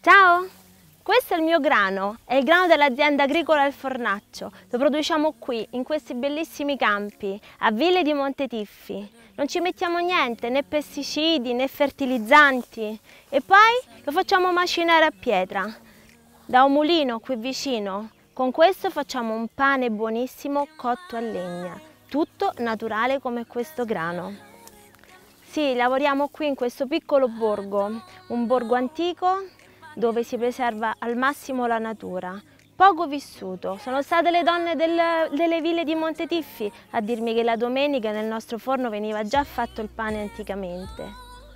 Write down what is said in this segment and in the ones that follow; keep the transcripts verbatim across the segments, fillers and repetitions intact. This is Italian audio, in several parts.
Ciao! Questo è il mio grano, è il grano dell'azienda agricola Il Fornaccio. Lo produciamo qui, in questi bellissimi campi, a Ville di Montetiffi. Non ci mettiamo niente, né pesticidi, né fertilizzanti. E poi lo facciamo macinare a pietra, da un mulino qui vicino. Con questo facciamo un pane buonissimo cotto a legna, tutto naturale come questo grano. Sì, lavoriamo qui in questo piccolo borgo, un borgo antico dove si preserva al massimo la natura. Poco vissuto, sono state le donne del, delle Ville di Montetiffi a dirmi che la domenica nel nostro forno veniva già fatto il pane anticamente.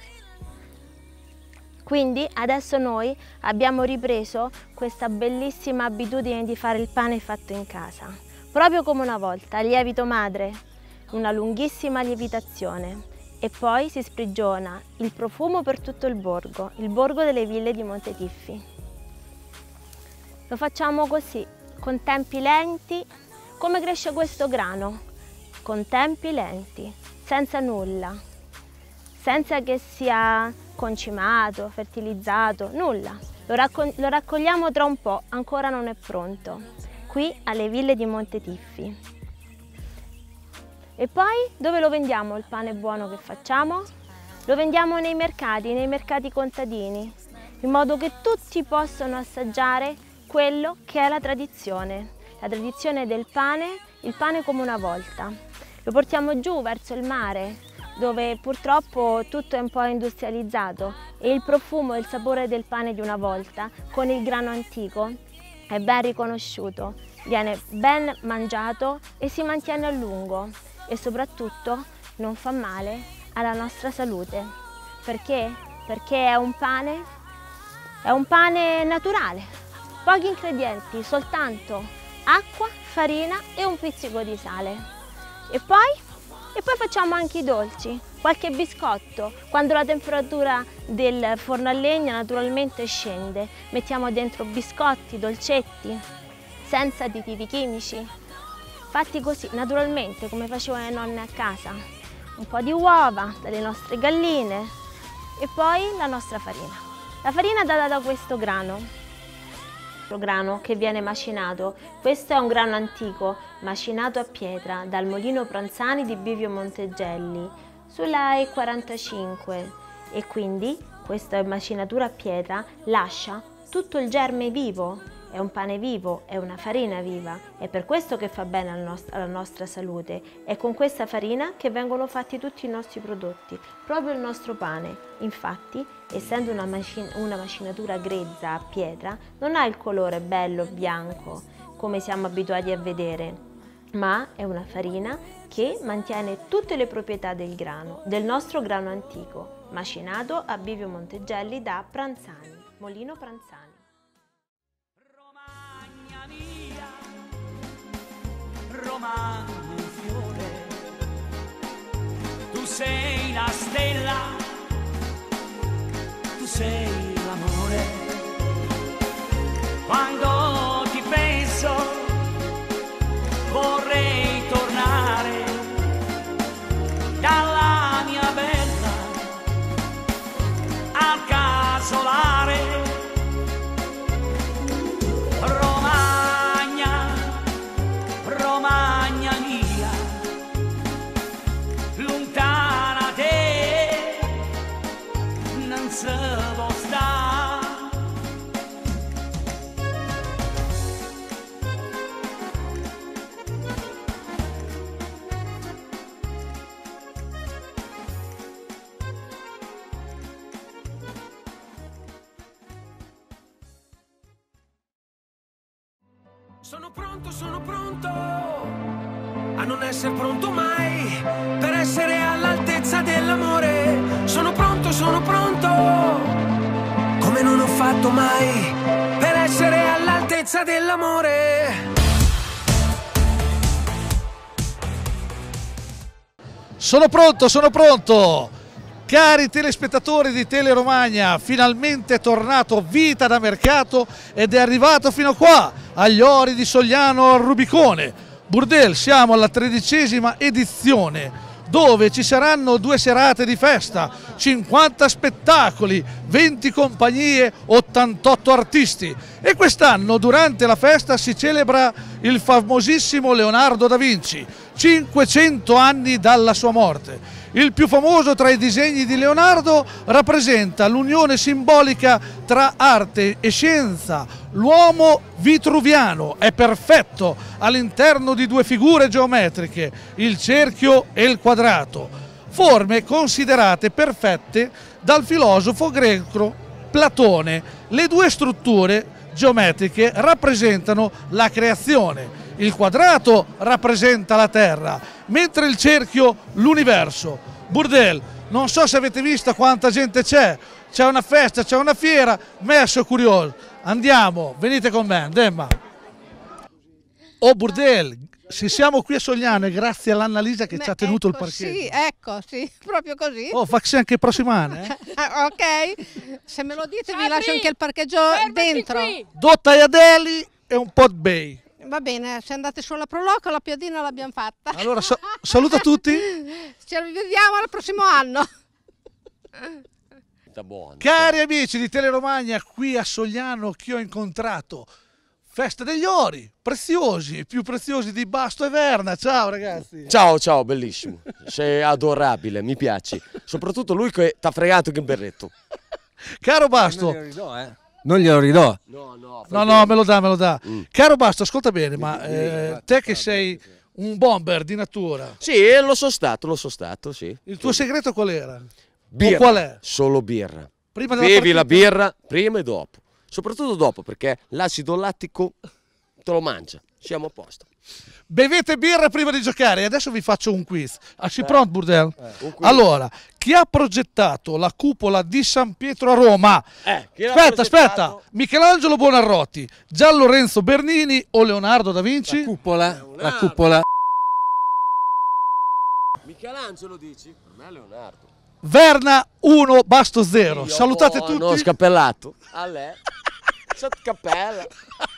Quindi adesso noi abbiamo ripreso questa bellissima abitudine di fare il pane fatto in casa, proprio come una volta, al lievito madre, una lunghissima lievitazione. E poi si sprigiona il profumo per tutto il borgo, il borgo delle Ville di Montetiffi. Lo facciamo così, con tempi lenti, come cresce questo grano, con tempi lenti, senza nulla, senza che sia concimato, fertilizzato, nulla. Lo, raccog lo raccogliamo tra un po', ancora non è pronto, qui alle Ville di Montetiffi. E poi dove lo vendiamo il pane buono che facciamo? Lo vendiamo nei mercati, nei mercati contadini, in modo che tutti possano assaggiare quello che è la tradizione, la tradizione del pane, il pane come una volta. Lo portiamo giù verso il mare, dove purtroppo tutto è un po' industrializzato e il profumo e il sapore del pane di una volta, con il grano antico, è ben riconosciuto, viene ben mangiato e si mantiene a lungo. E soprattutto non fa male alla nostra salute. Perché? Perché è un pane, è un pane naturale, pochi ingredienti, soltanto acqua, farina e un pizzico di sale. E poi? E poi facciamo anche i dolci, qualche biscotto. Quando la temperatura del forno a legna naturalmente scende, mettiamo dentro biscotti, dolcetti, senza additivi chimici. Fatti così, naturalmente, come facevano le nonne a casa. Un po' di uova dalle nostre galline e poi la nostra farina. La farina data da questo grano, questo grano che viene macinato. Questo è un grano antico, macinato a pietra dal Molino Pranzani di Bivio Montegelli, sulla E quarantacinque. E quindi questa macinatura a pietra lascia tutto il germe vivo. È un pane vivo, è una farina viva, è per questo che fa bene alla nostra salute. È con questa farina che vengono fatti tutti i nostri prodotti, proprio il nostro pane. Infatti, essendo una, macin una macinatura grezza a pietra, non ha il colore bello bianco come siamo abituati a vedere, ma è una farina che mantiene tutte le proprietà del grano, del nostro grano antico, macinato a Bivio Montegelli da Pranzani, Molino Pranzani. Romagna un fiore, tu sei la stella, tu sei l'amore. Quando ti penso vorrei tornare dalla mia bella al casolare. Romagna mia, lontana te, non si può stare. Sono pronto, sono pronto a non essere pronto mai, per essere all'altezza dell'amore. Sono pronto, sono pronto, come non ho fatto mai, per essere all'altezza dell'amore. Sono pronto, sono pronto! Cari telespettatori di Teleromagna, finalmente è tornato Vita da Mercato ed è arrivato fino qua, agli Ori di Sogliano al Rubicone. Burdel, siamo alla tredicesima edizione, dove ci saranno due serate di festa, cinquanta spettacoli, venti compagnie, ottantotto artisti. E quest'anno durante la festa si celebra il famosissimo Leonardo da Vinci, cinquecento anni dalla sua morte. Il più famoso tra i disegni di Leonardo rappresenta l'unione simbolica tra arte e scienza. L'uomo vitruviano è perfetto all'interno di due figure geometriche, il cerchio e il quadrato, forme considerate perfette dal filosofo greco Platone. Le due strutture geometriche rappresentano la creazione. Il quadrato rappresenta la Terra, mentre il cerchio l'universo. Bourdelle, non so se avete visto quanta gente c'è, c'è una festa, c'è una fiera, me sono curioso. Andiamo, venite con me, andiamo. Oh Bourdelle, se siamo qui a Sogliano è grazie all'Annalisa che Beh, ci ha tenuto ecco, il parcheggio. Sì, ecco, sì, proprio così. Oh, facci anche il prossimo anno, eh? Ok, se me lo dite vi lascio anche il parcheggio dentro. Dotta Iadeli e un po' di bei. Va bene, se andate sulla Proloco la piadina l'abbiamo fatta. Allora sa saluta tutti. Ci rivediamo al prossimo anno. Cari amici di Teleromagna, qui a Sogliano che ho incontrato Festa degli Ori, preziosi, più preziosi di Basto e Verna. Ciao ragazzi. Ciao, ciao, bellissimo. Sei adorabile, mi piaci. Soprattutto lui che t'ha fregato che il berretto. Caro Basto. Non glielo ridò, eh. Non glielo ridò. No, no, No, no, me lo dà, me lo dà. Mm. Caro Basto, ascolta bene, ma eh, te che sei un bomber di natura, Sì, lo so stato, lo so stato, sì. il tuo segreto qual era? Birra. O qual è? Solo birra. Prima della Bevi la partita? birra prima e dopo. Soprattutto dopo, perché l'acido lattico te lo mangia. Siamo a posto. Bevete birra prima di giocare. E adesso vi faccio un quiz. Ah, si pronto, Bourdelle? Un quiz. Allora, chi ha progettato la cupola di San Pietro a Roma? Eh, chi l'ha Aspetta, aspetta. progettato? Michelangelo Buonarroti, Gian Lorenzo Bernini o Leonardo da Vinci? La cupola, la cupola. Michelangelo dici? Per me è Leonardo. Verna uno, Basto zero. Io Salutate ho- tutti. No, scappellato. A lei. Sotto cappella.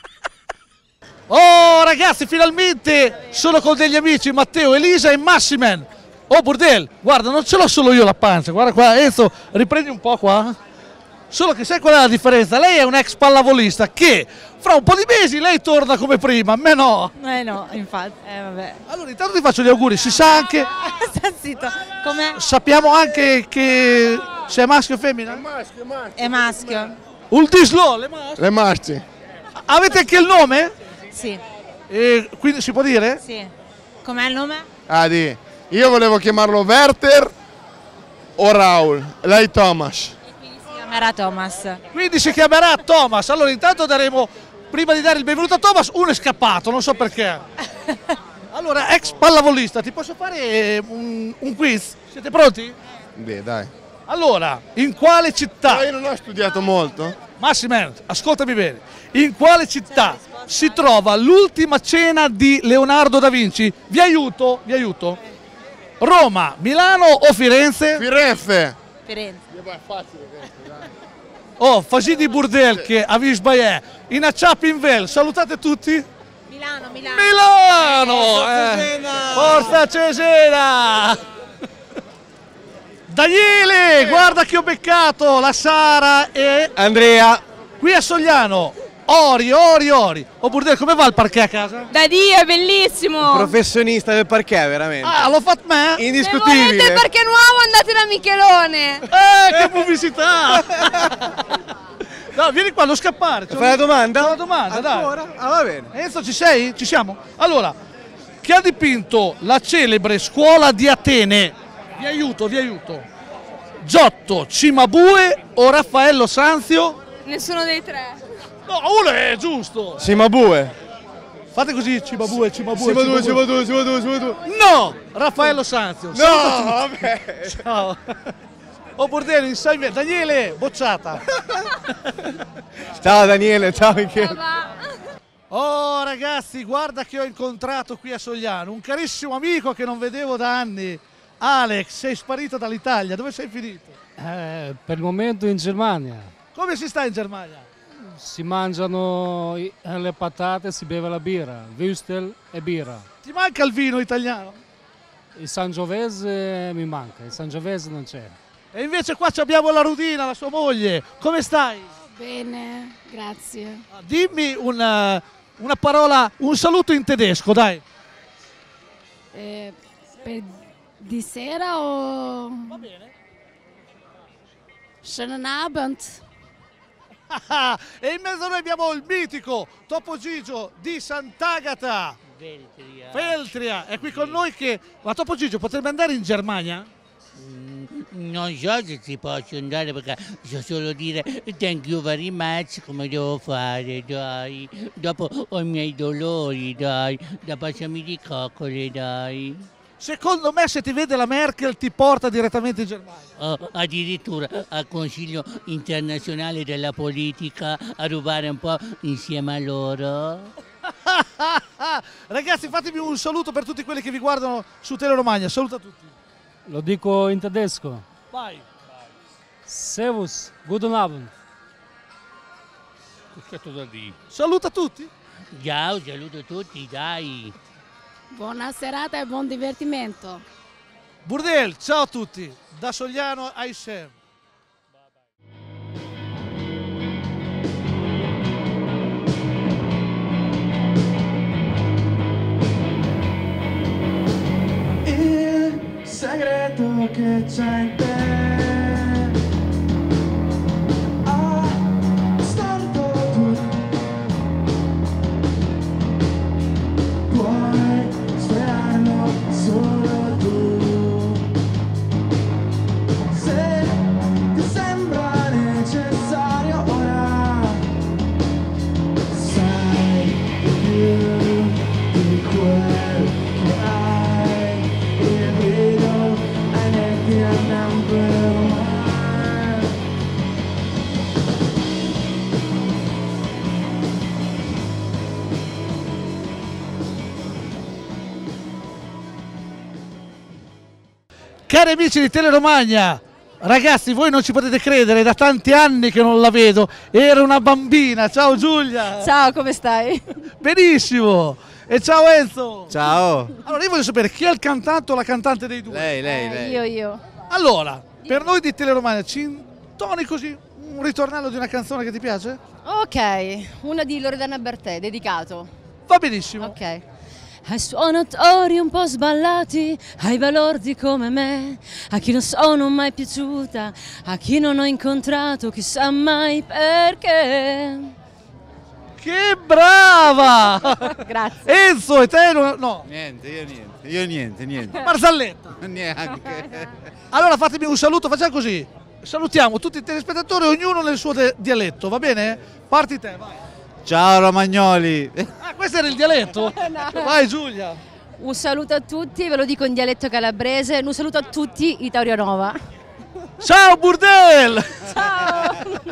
Oh ragazzi, finalmente sono con degli amici, Matteo, Elisa e Massimen. Oh Bourdelle, guarda, non ce l'ho solo io la pancia, guarda qua, Enzo, riprendi un po' qua. Solo che sai qual è la differenza? Lei è un ex pallavolista che fra un po' di mesi lei torna come prima, a me no. Eh no, infatti, eh vabbè. Allora intanto ti faccio gli auguri, si sa anche, Sta zitto. Com'è? sappiamo anche che se è maschio o femmina? È maschio? Un dislo, le mas- Le marce. Avete anche il nome? Sì, E quindi si può dire? sì. Com'è il nome? Ah, di. Io volevo chiamarlo Werther o Raul. Lei Thomas. Quindi si chiamerà Thomas. Quindi si chiamerà Thomas. Allora intanto daremo, prima di dare il benvenuto a Thomas, uno è scappato, non so perché. Allora, ex pallavolista, ti posso fare un, un quiz? Siete pronti? Beh, dai. Allora, in quale Ma città? io non ho studiato molto. Massimo, ascoltami bene. In quale città si trova l'ultima cena di Leonardo da Vinci? Vi aiuto? Vi aiuto? Roma, Milano o Firenze? Firenze. Firenze. Oh, Fasidi Bourdelle che a Visbaye, in Acciapinvel, salutate tutti. Milano, Milano. Milano! eh. Forza Cesena! Daniele, guarda che ho beccato la Sara e Andrea. qui a Sogliano. Ori, ori, ori. Oh Bourdelle, come va il parquet a casa? Da Dio, è bellissimo! Professionista del parquet, veramente. Ah, l'ho fatto me? Se volete Indiscutibile. perché nuovo andate da Michelone! Eh, che pubblicità! No, vieni qua, non scappare. c'ho Fai la un- domanda? c'ho una domanda, dai. Ancora? Ah, va bene. Enzo, ci sei? Ci siamo? Allora, chi ha dipinto la celebre scuola di Atene? Vi aiuto, vi aiuto. Giotto, Cimabue o Raffaello Sanzio? Nessuno dei tre. No, uno è giusto. Simabue. Fate così, Cimabue, Cimabue, Simabue, Cimabue. Simabue, Simabue, Simabue. No, Raffaello Sanzio. No, vabbè. Ciao. Oh Bourdelle, in sei me- Daniele, bocciata. Ciao Daniele, ciao Michele. Oh ragazzi, guarda che ho incontrato qui a Sogliano un carissimo amico che non vedevo da anni. Alex, sei sparito dall'Italia, dove sei finito? Eh, per il momento in Germania. Come si sta in Germania? Si mangiano i- le patate, si beve la birra, Würstel e birra. Ti manca il vino italiano? Il Sangiovese mi manca, il Sangiovese non c'è. E invece qua ci abbiamo la Rudina, la sua moglie. Come stai? Bene, grazie. Dimmi una, una parola, un saluto in tedesco, dai. Eh, per di sera o... Va bene. Schönen Abend. E in mezzo a noi abbiamo il mitico Topo Gigio di Sant'Agata. Feltria. Feltria è qui con noi che... Ma Topo Gigio potrebbe andare in Germania? Non so se si posso andare perché so solo dire thank you very much, come devo fare, dai. Dopo ho i miei dolori, dai. Da baciami di coccole, dai. Secondo me se ti vede la Merkel ti porta direttamente in Germania. Oh, addirittura al Consiglio internazionale della politica a rubare un po' insieme a loro. Ragazzi, fatemi un saluto per tutti quelli che vi guardano su Teleromagna. Saluta tutti. Lo dico in tedesco. Vai. Servus, guten Abend. Che cosa di? Saluta tutti. Ciao, saluto tutti, dai. Buona serata e buon divertimento. Burdel, ciao a tutti. Da Sogliano a Issem. Il segreto che c'è in te ha storto tu. Puoi svelarlo solo tu. Se ti sembra necessario ora, sai di più di quel che hai. Il grido è nel tuo number one. Cari amici di Teleromagna, ragazzi, voi non ci potete credere, da tanti anni che non la vedo, era una bambina. Ciao Giulia. Ciao, come stai? Benissimo. E ciao Enzo. Ciao. Allora io voglio sapere chi è il cantante o la cantante dei due. Lei, lei, Eh, lei. io, io. Allora, per noi di Teleromagna ci intoni così un ritornello di una canzone che ti piace? Ok, una di Loredana Bertè, dedicato. Va benissimo. Ok. Ai suonatori un po' sballati, ai balordi come me, a chi non sono mai piaciuta, a chi non ho incontrato, chissà mai perché. Che brava! Grazie. Enzo, e te no? no. Niente, io niente, io niente, niente. Barzelletta. Neanche. Allora fatemi un saluto, facciamo così. Salutiamo tutti i telespettatori, ognuno nel suo dialetto, va bene? Parti te, vai. Ciao Romagnoli. Ah, questo era il dialetto? No. Vai Giulia. Un saluto a tutti, ve lo dico in dialetto calabrese, un saluto a tutti di Taurianova. Ciao Burdel! Ciao!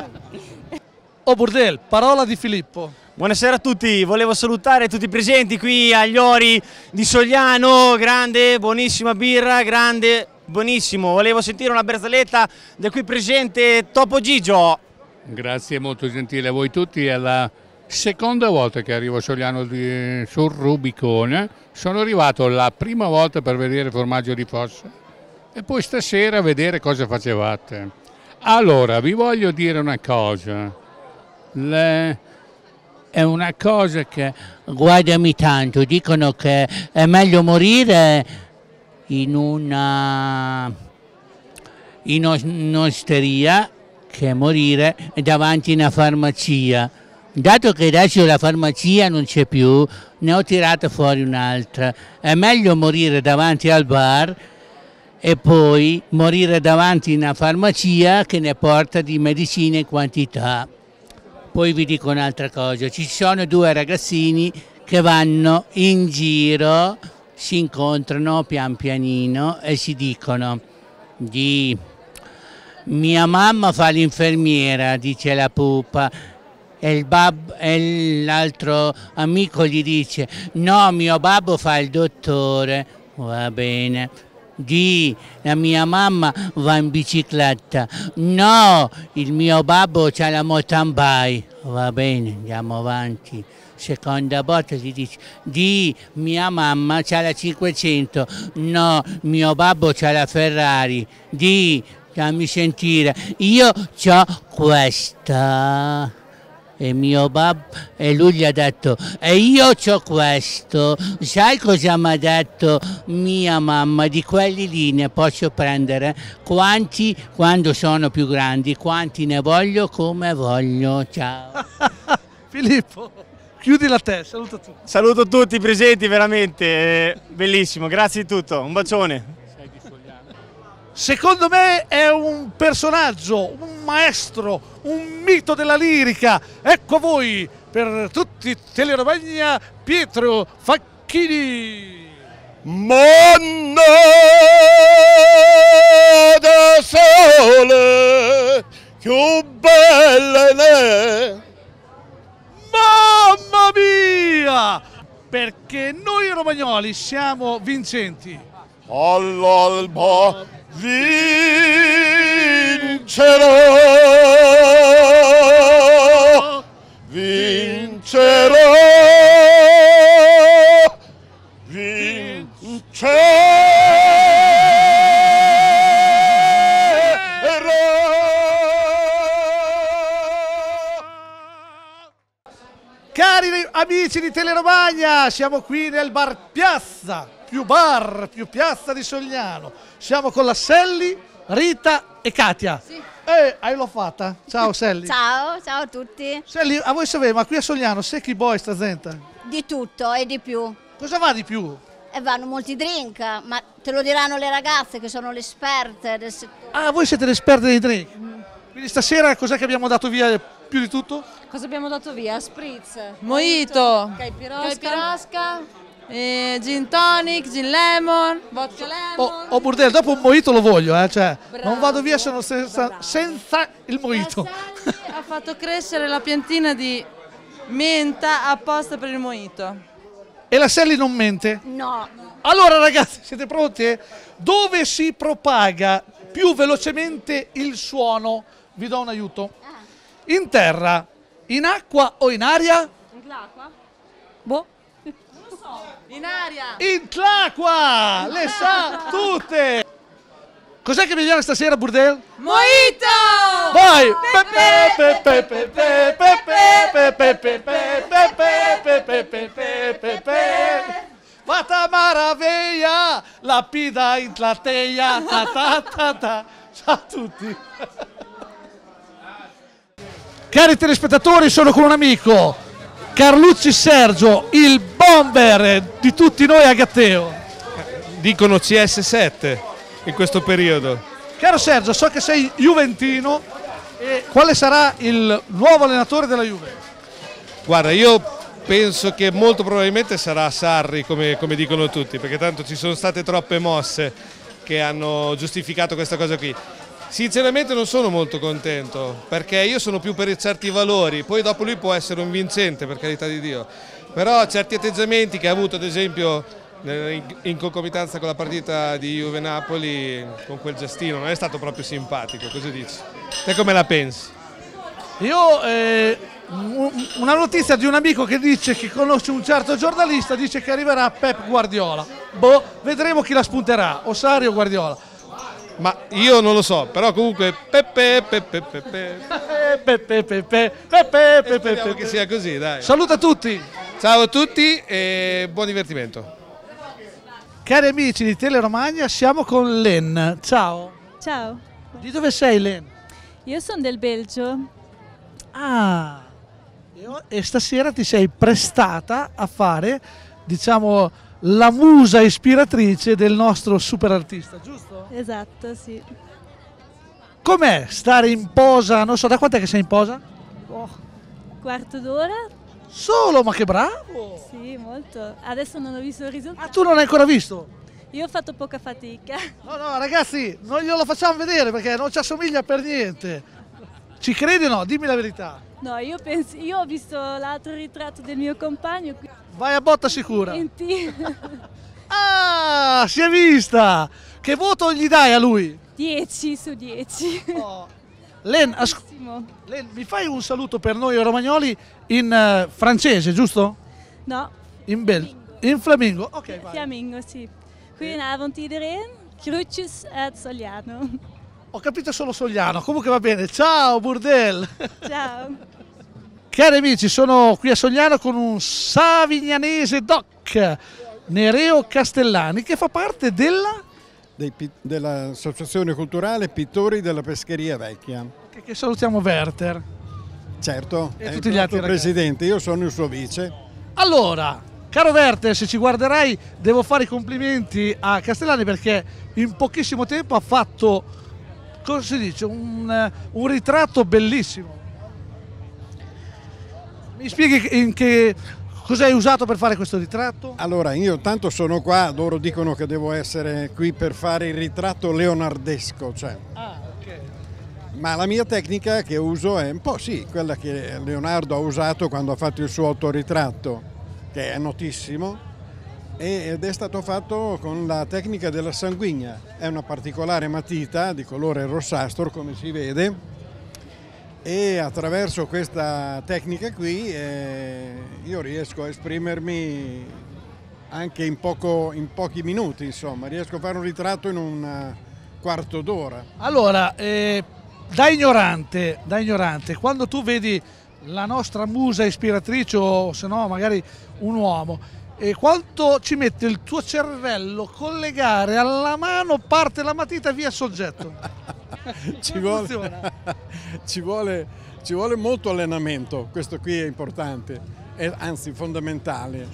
Oh Burdel, parola di Filippo. Buonasera a tutti, volevo salutare tutti i presenti qui agli Ori di Sogliano, grande, buonissima birra, grande, buonissimo. Volevo sentire una barzelletta del qui presente Topo Gigio. Grazie, molto gentile a voi tutti. È la seconda volta che arrivo a Sogliano di, sul Rubicone. Sono arrivato la prima volta per vedere il formaggio di Fossa e poi stasera a vedere cosa facevate. Allora, vi voglio dire una cosa. Le... È una cosa che, guardami tanto, dicono che è meglio morire in una in un'osteria che morire davanti a una farmacia. Dato che adesso la farmacia non c'è più, ne ho tirata fuori un'altra. È meglio morire davanti al bar e poi morire davanti a una farmacia che ne porta di medicine in quantità. Poi vi dico un'altra cosa, ci sono due ragazzini che vanno in giro, si incontrano pian pianino e si dicono di mia mamma fa l'infermiera, dice la pupa, e il bab- e l'altro amico gli dice no, mio babbo fa il dottore, va bene. Di la mia mamma va in bicicletta, no, il mio babbo c'ha la mountain bike, Va bene, andiamo avanti. Seconda volta si dice, di mia mamma c'ha la cinquecento, no, mio babbo c'ha la Ferrari, di, fammi sentire, io c'ho questa. E mio babbo, e lui gli ha detto, e io c'ho questo, sai cosa mi ha detto mia mamma? Di quelli lì ne posso prendere quanti quando sono più grandi, quanti ne voglio come voglio, ciao. Filippo, chiudi la te, saluta tutti. Saluto tutti i presenti, veramente, eh, bellissimo, grazie di tutto, un bacione. Secondo me è un personaggio, un maestro, un mito della lirica. Ecco a voi, per tutti Telerovagna, Pietro Facchini. Monna da sole, più bella ne. Mamma mia! Perché noi romagnoli siamo vincenti. All'alba vincerò, vincerò, vincerò. Cari amici di Telerovagna, siamo qui nel bar Piazza, più bar, più piazza di Sogliano. Siamo con la Selli, Rita e Katia. Sì. Eh, hai l'ho fatta? Ciao Selli. Ciao, ciao a tutti. Selli, a voi sapete, ma qui a Sogliano, Secchi Boy sta gente? Di tutto e di più. Cosa va di più? E vanno molti drink, ma te lo diranno le ragazze che sono le esperte del settore. Ah, voi siete le esperte dei drink. Quindi stasera cos'è che abbiamo dato via più di tutto? Cosa abbiamo dato via? Spritz, Mojito, caipirosca, caipirosca, eh, gin tonic, gin lemon, vodka lemon. Oh, oh Burdel, dopo un mojito lo voglio, eh, cioè, non vado via se non senza, senza il mojito. Ha fatto crescere la piantina di menta apposta per il mojito. E la Selli non mente? No. Allora ragazzi, siete pronti? Dove si propaga più velocemente il suono? Vi do un aiuto. In terra, in acqua o in aria? In acqua? Boh. Non lo so. In aria. In l'acqua! Le sa tutte! Cos'è che mi viene stasera, Burdel? Mojito! Vai! Pepe, pepe, pepe, pepe, pepe, pepe, pepe, pepe, pepe. Fata maraviglia, la pida in platea, ta ta ta ta. Ciao a tutti! Cari telespettatori, sono con un amico, Carlucci Sergio, il bomber di tutti noi a Gatteo. Dicono C S sette in questo periodo. Caro Sergio, so che sei juventino, e quale sarà il nuovo allenatore della Juve? Guarda, io penso che molto probabilmente sarà Sarri, come, come dicono tutti, perché tanto ci sono state troppe mosse che hanno giustificato questa cosa qui. Sinceramente non sono molto contento, perché io sono più per certi valori, poi dopo lui può essere un vincente, per carità di Dio, però certi atteggiamenti che ha avuto ad esempio in concomitanza con la partita di Juve-Napoli, con quel gestino, non è stato proprio simpatico, cosa dici? Te come la pensi? Io, eh, una notizia di un amico che dice che conosce un certo giornalista, dice che arriverà Pep Guardiola. Boh, vedremo chi la spunterà, o Sarri o Guardiola. Ma io non lo so, però comunque Pepe Pepe Pepe Pepe Pepe Pepe Speriamo che sia così, dai. Saluta a tutti. Ciao a tutti e buon divertimento. Cari amici di Teleromagna, siamo con Len. Ciao. Ciao. Di dove sei, Len? Io sono del Belgio. Ah. E stasera ti sei prestata a fare, diciamo, la musa ispiratrice del nostro super artista, giusto? Esatto, sì. Com'è stare in posa? Non so, da quant'è che sei in posa? Oh, quarto d'ora? Solo, ma che bravo! Sì, molto. Adesso non ho visto il risultato. Ma tu non hai ancora visto? Io ho fatto poca fatica. No, no, ragazzi, non glielo facciamo vedere perché non ci assomiglia per niente. Ci credi o no? Dimmi la verità. No, io penso, io ho visto l'altro ritratto del mio compagno. Vai a botta sicura. Senti. Ah, si è vista! Che voto gli dai a lui? dieci su dieci. Oh. Len, as- Len, mi fai un saluto per noi romagnoli in uh, francese, giusto? No. In bel, in flamingo. Ok, vai. Flamingo, sì. Goedenavond iedereen. Groetjes uit Sogliano. Ho capito solo Sogliano, comunque va bene. Ciao Burdel. Ciao. Cari amici, sono qui a Sogliano con un savignanese doc, Nereo Castellani, che fa parte della... dell'Associazione Culturale Pittori della Pescheria Vecchia. Che, che salutiamo Werther. Certo, e è tutti il gli altri ragazzi. Presidente, io sono il suo vice. Allora, caro Werther, se ci guarderai devo fare i complimenti a Castellani perché in pochissimo tempo ha fatto, cosa si dice, un, un ritratto bellissimo. Mi spieghi in che cosa hai usato per fare questo ritratto? Allora, io tanto sono qua, loro dicono che devo essere qui per fare il ritratto leonardesco, cioè. Ah, ok. Ma la mia tecnica che uso è un po' sì, quella che Leonardo ha usato quando ha fatto il suo autoritratto, che è notissimo, ed è stato fatto con la tecnica della sanguigna. È una particolare matita di colore rossastro, come si vede, e attraverso questa tecnica qui eh, io riesco a esprimermi anche in, poco, in pochi minuti, insomma, riesco a fare un ritratto in un quarto d'ora. Allora, eh, da ignorante, da ignorante, quando tu vedi la nostra musa ispiratrice o se no magari un uomo, e quanto ci mette il tuo cervello collegare alla mano parte la matita via soggetto? ci, vuole, ci, vuole, ci vuole molto allenamento, questo qui è importante, è, anzi fondamentale.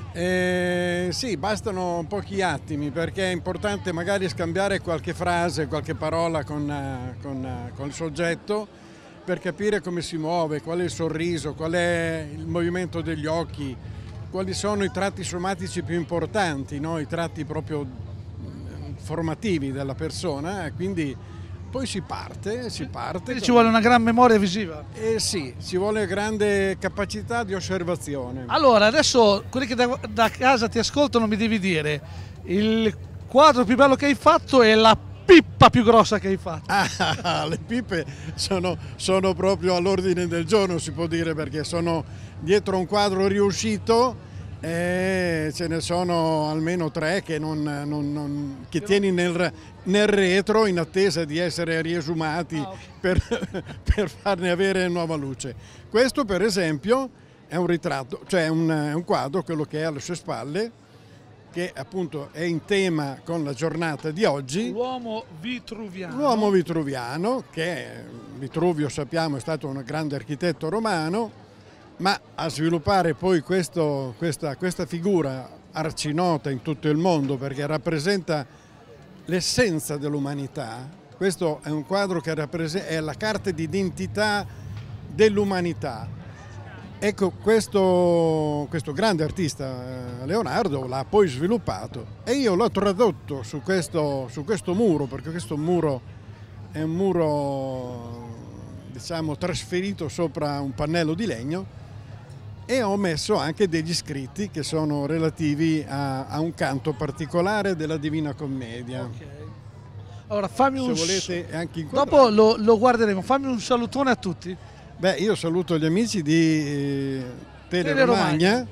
E sì, bastano pochi attimi perché è importante magari scambiare qualche frase, qualche parola con, con, con il soggetto per capire come si muove, qual è il sorriso, qual è il movimento degli occhi, quali sono i tratti somatici più importanti, no? I tratti proprio formativi della persona, e quindi poi si parte, si parte. Quindi ci vuole una gran memoria visiva. Eh sì, ci vuole grande capacità di osservazione. Allora, adesso quelli che da, da casa ti ascoltano mi devi dire, il quadro più bello che hai fatto è la pippa più grossa che hai fatto. Ah, le pippe sono, sono proprio all'ordine del giorno, si può dire, perché sono dietro un quadro riuscito e ce ne sono almeno tre che, non, non, non, che tieni nel, nel retro in attesa di essere riesumati ah, okay. per, per farne avere nuova luce. Questo per esempio è un ritratto, cioè un, un quadro, quello che è alle sue spalle, che appunto è in tema con la giornata di oggi. L'uomo vitruviano. L'uomo vitruviano, che Vitruvio sappiamo è stato un grande architetto romano, ma a sviluppare poi questo, questa, questa figura arcinota in tutto il mondo perché rappresenta l'essenza dell'umanità. Questo è un quadro che rappresenta, è la carta d'identità dell'umanità. Ecco, questo, questo grande artista Leonardo l'ha poi sviluppato e io l'ho tradotto su questo, su questo muro, perché questo muro è un muro, diciamo, trasferito sopra un pannello di legno, e ho messo anche degli scritti che sono relativi a, a un canto particolare della Divina Commedia. Okay. Allora fammi un... Se volete anche dopo lo, lo guarderemo, fammi un salutone a tutti. Beh, io saluto gli amici di eh, Tele Romagna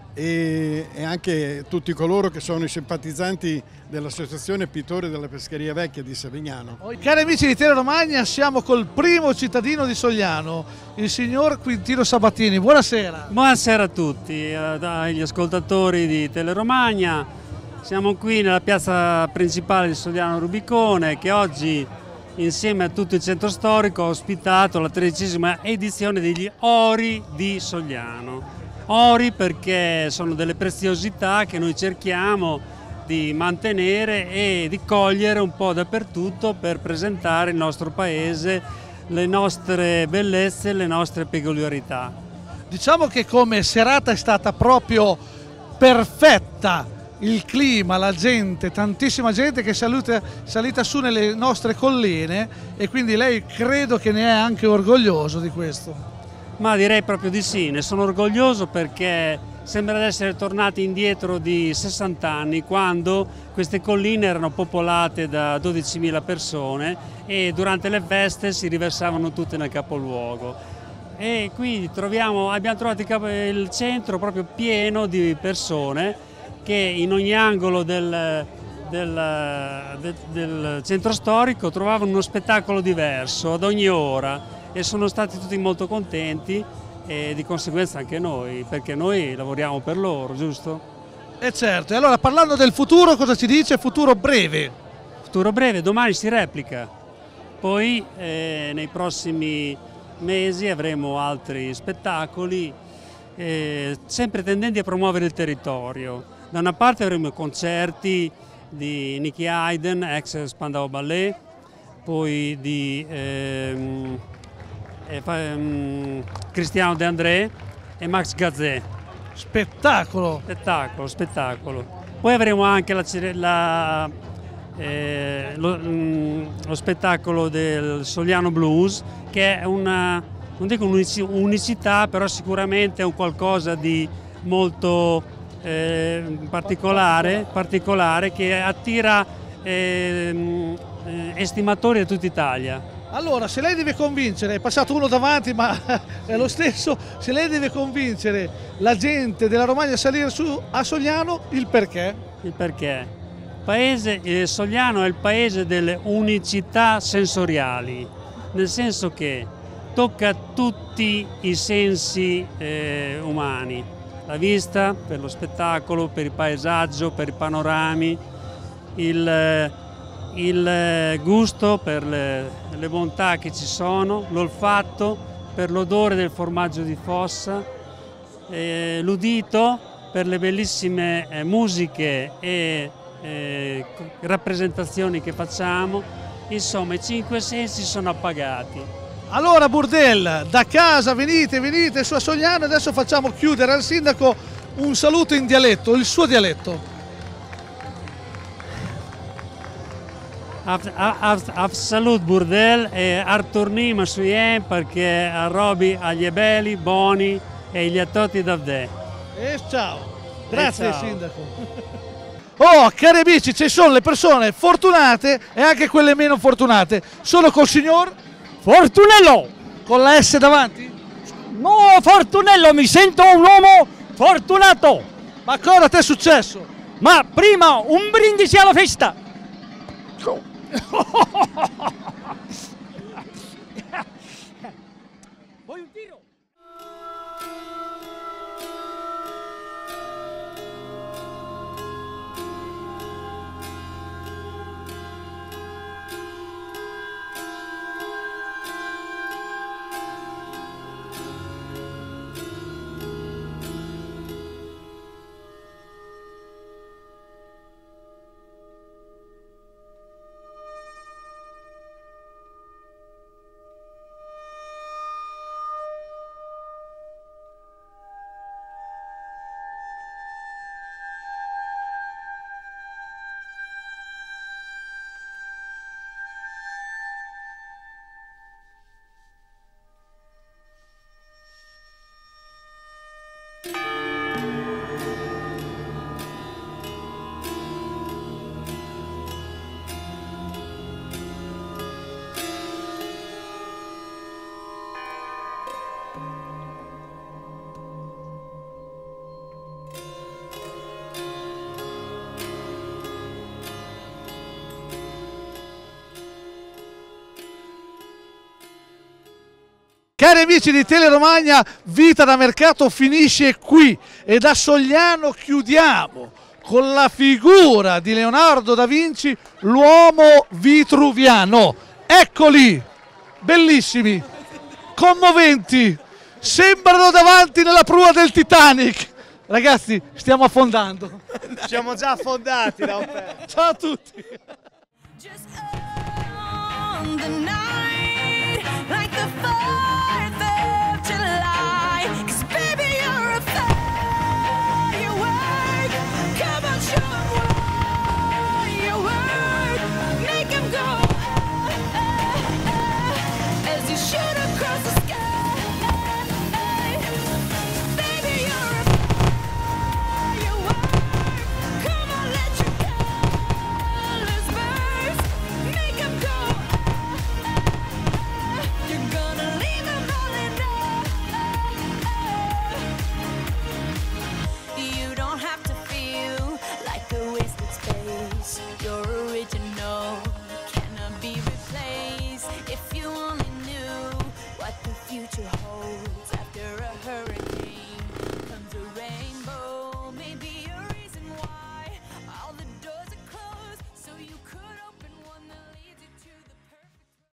e, e anche tutti coloro che sono i simpatizzanti dell'Associazione Pittori della Pescheria Vecchia di Savignano. Cari amici di Tele Romagna, siamo col primo cittadino di Sogliano, il signor Quintino Sabatini. Buonasera. Buonasera a tutti, agli ascoltatori di Tele Romagna. Siamo qui nella piazza principale di Sogliano Rubicone, che oggi insieme a tutto il centro storico ha ospitato la tredicesima edizione degli Ori di Sogliano. Ori perché sono delle preziosità che noi cerchiamo di mantenere e di cogliere un po' dappertutto per presentare il nostro paese, le nostre bellezze, le nostre peculiarità. Diciamo che come serata è stata proprio perfetta. Il clima, la gente, tantissima gente che è salita, salita su nelle nostre colline e quindi lei credo che ne è anche orgoglioso di questo. Ma direi proprio di sì, ne sono orgoglioso perché sembra di essere tornati indietro di sessanta anni, quando queste colline erano popolate da dodicimila persone e durante le feste si riversavano tutte nel capoluogo. E qui troviamo, abbiamo trovato il centro proprio pieno di persone che in ogni angolo del, del, del, del centro storico trovavano uno spettacolo diverso ad ogni ora e sono stati tutti molto contenti e di conseguenza anche noi, perché noi lavoriamo per loro, giusto? E certo, e allora parlando del futuro, cosa ci dice? Futuro breve. Futuro breve, domani si replica, poi eh, nei prossimi mesi avremo altri spettacoli, eh, sempre tendenti a promuovere il territorio. Da una parte avremo concerti di Nicky Hayden, ex Spandau Ballet, poi di ehm, ehm, Cristiano De André e Max Gazzè. Spettacolo! Spettacolo, spettacolo. Poi avremo anche la, la, eh, lo, mm, lo spettacolo del Sogliano Blues, che è una, non dico un'unicità, però sicuramente è un qualcosa di molto eh, particolare, particolare che attira eh, estimatori da tutta Italia. Allora, se lei deve convincere, è passato uno davanti ma è lo stesso, se lei deve convincere la gente della Romagna a salire su a Sogliano, il perché? Il perché? Paese, eh, Sogliano è il paese delle unicità sensoriali, nel senso che tocca tutti i sensi eh, umani, la vista per lo spettacolo, per il paesaggio, per i panorami, il, il gusto per le, le bontà che ci sono, l'olfatto per l'odore del formaggio di fossa, eh, l'udito per le bellissime eh, musiche e eh, rappresentazioni che facciamo. Insomma, i cinque sensi sono appagati. Allora Burdel, da casa venite, venite su a Sogliano, adesso facciamo chiudere al sindaco un saluto in dialetto, il suo dialetto. Salut Burdel e Arturnim Suyen perché a Robi agli belli, buoni e gli attotti da te. E ciao, grazie e ciao. Sindaco. Oh, cari amici, ci sono le persone fortunate e anche quelle meno fortunate. Sono col signor Fortunello! Con la S davanti? No, Fortunello, mi sento un uomo fortunato! Ma cosa ti è successo? Ma prima un brindisi alla festa! Vuoi un tiro? Cari amici di Teleromagna, Vita da Mercato finisce qui e da Sogliano chiudiamo con la figura di Leonardo da Vinci, l'uomo vitruviano. Eccoli, bellissimi, commoventi, sembrano davanti nella prua del Titanic. Ragazzi, stiamo affondando. Siamo già affondati da un pezzo. Ciao a tutti. Like the fourth